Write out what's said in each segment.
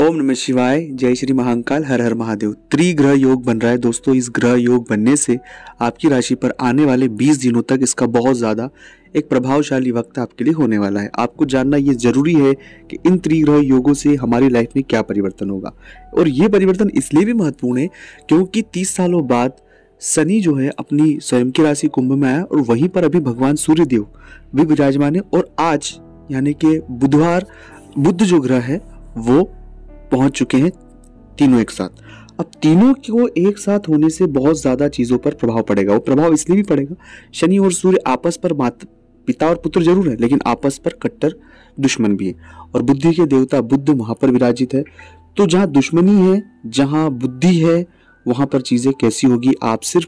ओम नमः शिवाय। जय श्री महाकाल। हर हर महादेव। त्रिग्रह योग बन रहा है दोस्तों। इस ग्रह योग बनने से आपकी राशि पर आने वाले 20 दिनों तक इसका बहुत ज़्यादा एक प्रभावशाली वक्त आपके लिए होने वाला है। आपको जानना ये जरूरी है कि इन त्रिग्रह योगों से हमारी लाइफ में क्या परिवर्तन होगा। और ये परिवर्तन इसलिए भी महत्वपूर्ण है क्योंकि 30 सालों बाद शनि जो है अपनी स्वयं की राशि कुंभ में आया और वहीं पर अभी भगवान सूर्यदेव भी विराजमान है। और आज यानी कि बुधवार बुध जो ग्रह है वो पहुंच चुके हैं तीनों एक साथ। अब तीनों को एक साथ होने से बहुत ज्यादा चीजों पर प्रभाव पड़ेगा। वो प्रभाव इसलिए भी पड़ेगा, शनि और सूर्य आपस पर माता पिता और पुत्र जरूर है लेकिन आपस पर कट्टर दुश्मन भी है। और बुद्धि के देवता बुद्ध वहां पर विराजित है। तो जहां दुश्मनी है, जहां बुद्धि है, वहां पर चीजें कैसी होगी आप सिर्फ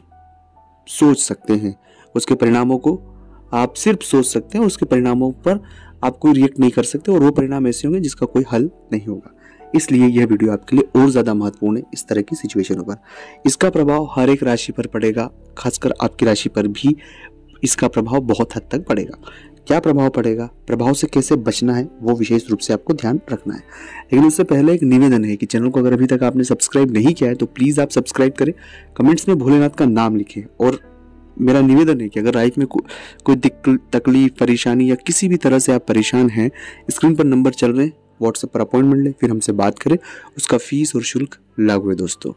सोच सकते हैं। उसके परिणामों को आप सिर्फ सोच सकते हैं, उसके परिणामों पर आप कोई रिएक्ट नहीं कर सकते और वो परिणाम ऐसे होंगे जिसका कोई हल नहीं होगा। इसलिए यह वीडियो आपके लिए और ज्यादा महत्वपूर्ण है इस तरह की सिचुएशनों पर। इसका प्रभाव हर एक राशि पर पड़ेगा, खासकर आपकी राशि पर भी इसका प्रभाव बहुत हद तक पड़ेगा। क्या प्रभाव पड़ेगा, प्रभाव से कैसे बचना है, वो विशेष रूप से आपको ध्यान रखना है। लेकिन उससे पहले एक निवेदन है कि चैनल को अगर अभी तक आपने सब्सक्राइब नहीं किया है तो प्लीज आप सब्सक्राइब करें, कमेंट्स में भोलेनाथ का नाम लिखें। और मेरा निवेदन है कि अगर लाइफ में कोई तकलीफ, परेशानी या किसी भी तरह से आप परेशान हैं, स्क्रीन पर नंबर चल रहे हैं, व्हाट्सएप पर अपॉइंटमेंट लें, फिर हमसे बात करें। उसका फीस और शुल्क लागू है दोस्तों।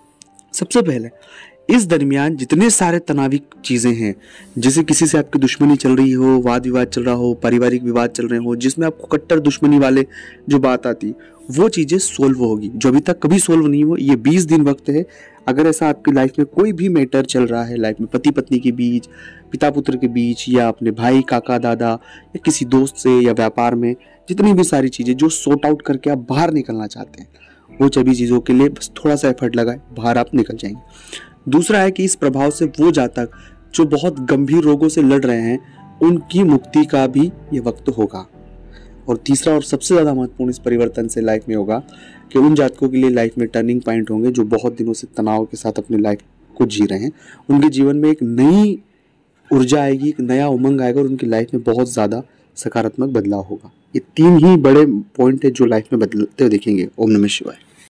सबसे पहले इस दरमियान जितने सारे तनाविक चीजें हैं, जैसे किसी से आपकी दुश्मनी चल रही हो, वाद विवाद चल रहा हो, पारिवारिक विवाद चल रहे हो, जिसमें आपको कट्टर दुश्मनी वाले जो बात आती, वो चीजें सोल्व होगी जो अभी तक कभी सोल्व नहीं हुआ। ये 20 दिन वक्त है। अगर ऐसा आपकी लाइफ में कोई भी मैटर चल रहा है, लाइफ में पति पत्नी के बीच, पिता पुत्र के बीच, या अपने भाई काका दादा या किसी दोस्त से, या व्यापार में, जितनी भी सारी चीजें जो सॉर्ट आउट करके आप बाहर निकलना चाहते हैं, वो सभी चीजों के लिए बस थोड़ा सा एफर्ट लगाए, बाहर आप निकल जाएंगे। दूसरा है कि इस प्रभाव से वो जातक जो बहुत गंभीर रोगों से लड़ रहे हैं उनकी मुक्ति का भी ये वक्त होगा। और तीसरा और सबसे ज्यादा महत्वपूर्ण इस परिवर्तन से लाइफ में होगा कि उन जातकों के लिए लाइफ में टर्निंग पॉइंट होंगे जो बहुत दिनों से तनाव के साथ अपनी लाइफ को जी रहे हैं। उनके जीवन में एक नई ऊर्जा आएगी, एक नया उमंग आएगा और उनकी लाइफ में बहुत ज्यादा सकारात्मक बदलाव होगा। ये 3 ही बड़े पॉइंट है जो लाइफ में बदलते हुए देखेंगे। ओम नमः शिवाय।